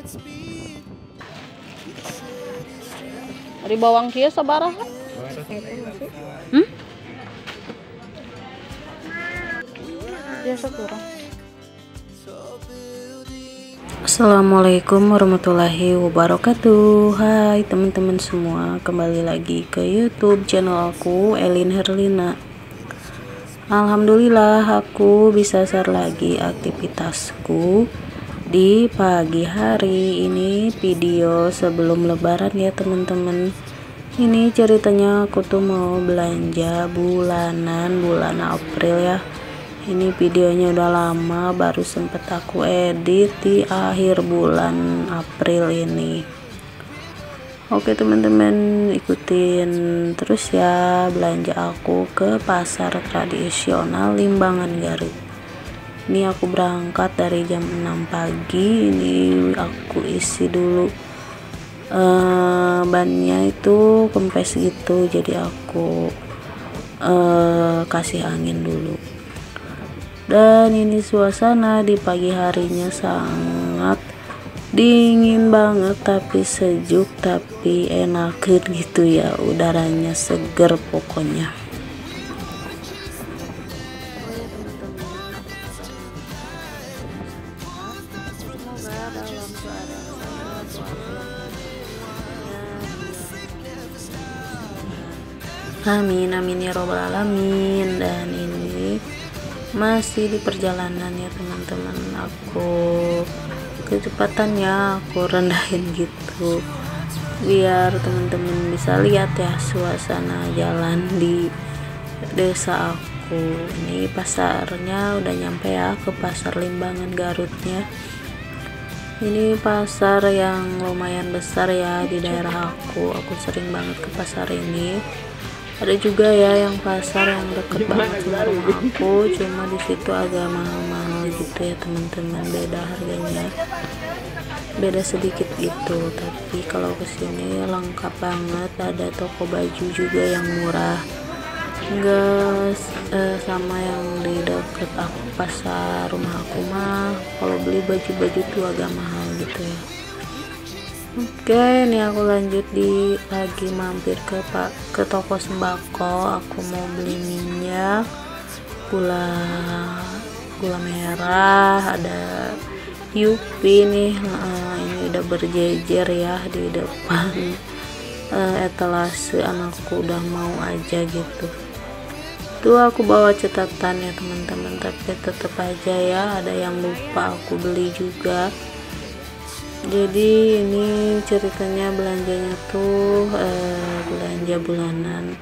Ari bawang kieu sabaraha? Biasa kurang. Assalamualaikum warahmatullahi wabarakatuh. Hai teman-teman semua, kembali lagi ke YouTube channel aku, Elin Herlina. Alhamdulillah aku bisa share lagi aktivitasku di pagi hari ini. Video sebelum lebaran ya teman-teman. Ini ceritanya aku tuh mau belanja bulanan bulan April ya. Ini videonya udah lama, baru sempet aku edit di akhir bulan April ini. Oke teman-teman, ikutin terus ya belanja aku ke pasar tradisional Limbangan Garut. Ini aku berangkat dari jam 6 pagi. Ini aku isi dulu bannya itu kempes gitu, jadi aku kasih angin dulu. Dan ini suasana di pagi harinya sangat dingin banget, tapi sejuk, tapi enakan gitu ya, udaranya seger pokoknya. Amin amin ya robbal alamin. Dan ini masih di perjalanan ya teman-teman, aku kecepatannya aku rendahin gitu biar teman-teman bisa lihat ya suasana jalan di desa aku. Ini pasarnya udah nyampe ya, ke pasar Limbangan Garutnya. Ini pasar yang lumayan besar ya di daerah aku sering banget ke pasar ini. Ada juga ya yang pasar yang deket banget sama rumah aku, cuma di situ agak mahal-mahal gitu ya teman-teman, beda harganya, beda sedikit gitu. Tapi kalau kesini lengkap banget, ada toko baju juga yang murah, enggak sama yang di deket aku pasar rumah aku mah. Kalau beli baju-baju tuh agak mahal gitu ya. Oke, ini aku lanjut lagi mampir ke toko sembako. Aku mau beli minyak, gula merah, ada Yupi nih. Ini udah berjejer ya di depan etalase, anakku udah mau aja gitu. Tuh aku bawa catatan ya teman-teman, tapi tetap aja ya ada yang lupa aku beli juga. Jadi ini ceritanya belanjanya tuh belanja bulanan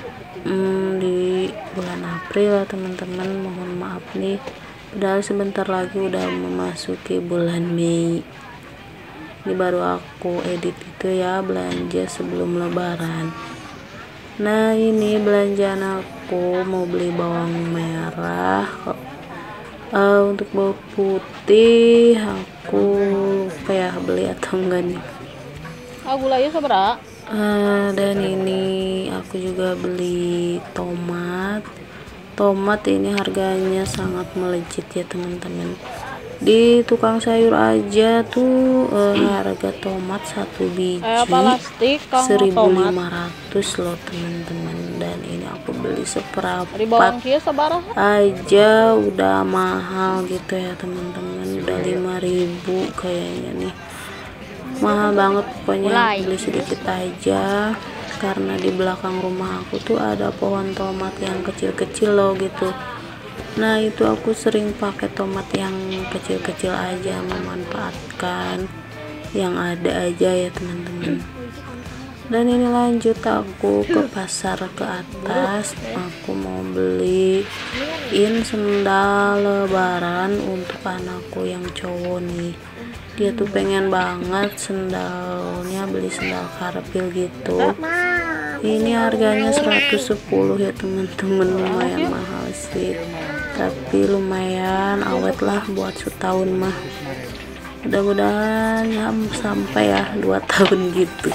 di bulan April ya teman-teman. Mohon maaf nih, padahal sebentar lagi udah memasuki bulan Mei. Ini baru aku edit itu ya, belanja sebelum lebaran. Nah ini belanjaan aku, mau beli bawang merah. Untuk bawang putih aku lupa ya beli atau enggak nih. Gulanya sabaraha? Dan ini aku juga beli tomat ini harganya sangat melejit ya teman-teman. Di tukang sayur aja tuh harga tomat satu biji 1.500 loh teman-teman. Dan ini aku beli seperempat aja udah mahal gitu ya teman-teman, udah 5.000 kayaknya nih, mahal banget pokoknya. Beli sedikit aja karena di belakang rumah aku tuh ada pohon tomat yang kecil-kecil loh gitu. Nah itu aku sering pakai tomat yang kecil-kecil aja, memanfaatkan yang ada aja ya teman-teman. Dan ini lanjut aku ke pasar ke atas, aku mau beliin sendal lebaran untuk anakku yang cowok nih. Dia tuh pengen banget sendalnya, beli sendal karpil gitu. Ini harganya 110 ya teman-teman, lumayan mahal sih, tapi lumayan awet lah buat setahun mah. Mudah-mudahan ya sampai ya 2 tahun gitu.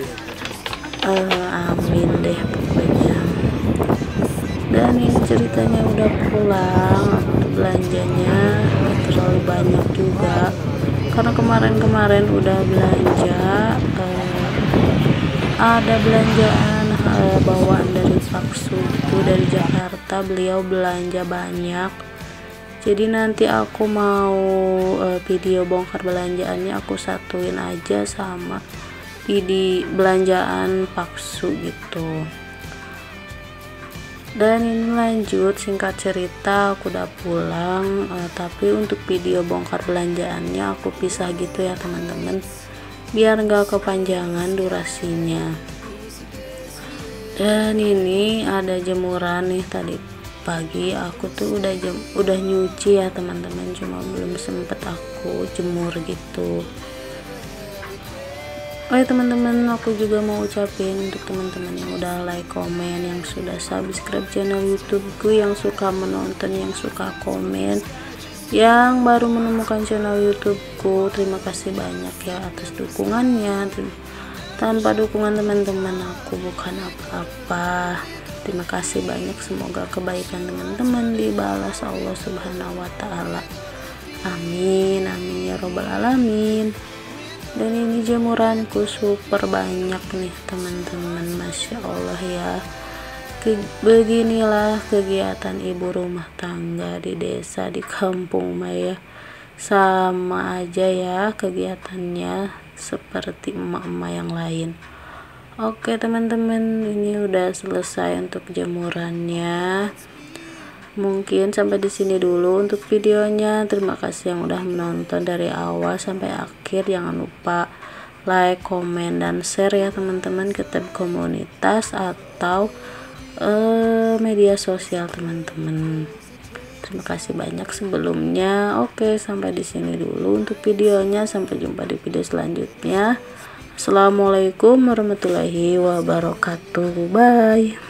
Amin deh pokoknya. Dan ini ceritanya udah pulang, belanjanya gak terlalu banyak juga karena kemarin udah belanja, ada belanjaan bawaan dari Paksu itu dari Jakarta. Beliau belanja banyak, jadi nanti aku mau video bongkar belanjaannya aku satuin aja sama video belanjaan Paksu gitu. Dan ini lanjut, singkat cerita aku udah pulang, tapi untuk video bongkar belanjaannya aku pisah gitu ya teman-teman, biar nggak kepanjangan durasinya. Dan ini ada jemuran nih, tadi pagi aku tuh udah nyuci ya teman-teman, cuma belum sempet aku jemur gitu. Oke teman-teman, aku juga mau ucapin untuk teman-teman yang udah like, komen, yang sudah subscribe channel YouTubeku, yang suka menonton, yang suka komen, yang baru menemukan channel YouTubeku, terima kasih banyak ya atas dukungannya. Tanpa dukungan teman-teman aku bukan apa-apa. Terima kasih banyak, semoga kebaikan teman-teman dibalas Allah Subhanahu wa Ta'ala. Amin amin ya robbal alamin. Dan ini jemuranku super banyak nih teman-teman, masya Allah ya. Beginilah kegiatan ibu rumah tangga di desa, di kampung Maya, sama aja ya kegiatannya seperti emak-emak yang lain. Oke teman-teman, ini udah selesai untuk jemurannya. Mungkin sampai di sini dulu untuk videonya. Terima kasih yang udah menonton dari awal sampai akhir. Jangan lupa like, komen, dan share ya teman-teman ke tab komunitas atau media sosial teman-teman. Terima kasih banyak sebelumnya. Oke, sampai di sini dulu untuk videonya. Sampai jumpa di video selanjutnya. Assalamualaikum warahmatullahi wabarakatuh. Bye.